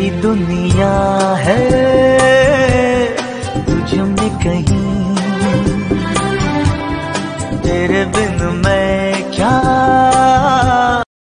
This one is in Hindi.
मेरी दुनिया है तुझ में कहीं, तेरे बिन मैं